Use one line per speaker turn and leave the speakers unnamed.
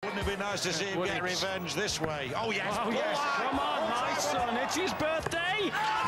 Wouldn't it be nice to see him get revenge this way? Oh, yes.
Oh, yes. Come on, my son. It's his birthday.